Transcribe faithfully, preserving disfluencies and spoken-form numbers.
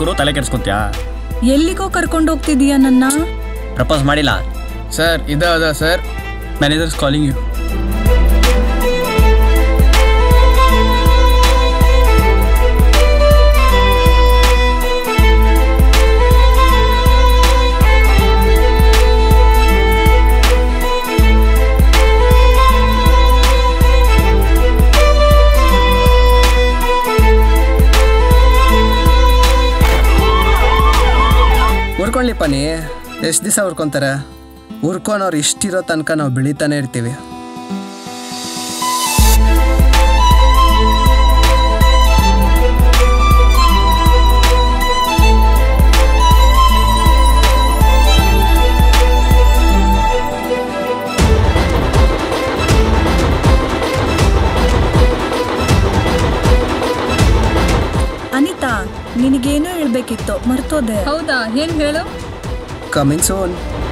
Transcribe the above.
ಗುರು ತಲೆ ಕೆಡಿಸ್ಕೊಂತ್ಯಾ? ಎಲ್ಲಿಗೋ ಕರ್ಕೊಂಡು ಹೋಗ್ತಿದೀಯ ನನ್ನ? ಪ್ರಪೋಸ್ ಮಾಡಿಲ್ಲ ಸರ್. ಇದ ಅದ sir. Manager is calling you. ಉರ್ಕೊಳ್ಳಿಪ್ಪ ನೀ. ಎಷ್ಟು ದಿವಸ ಉರ್ಕೊತಾರೆ? ಉರ್ಕೊನವ್ರು ಇಷ್ಟಿರೋ ತನಕ ನಾವು ಬೆಳೀತಾನೆ ಇರ್ತೀವಿ. ಅನಿತಾ, ನಿನಗೇನೋ ಹೇಳ್ಬೇಕಿತ್ತು, ಮರ್ತೋದೆ. ಹೌದಾ? ಏನ್ ಹೇಳು. Coming soon.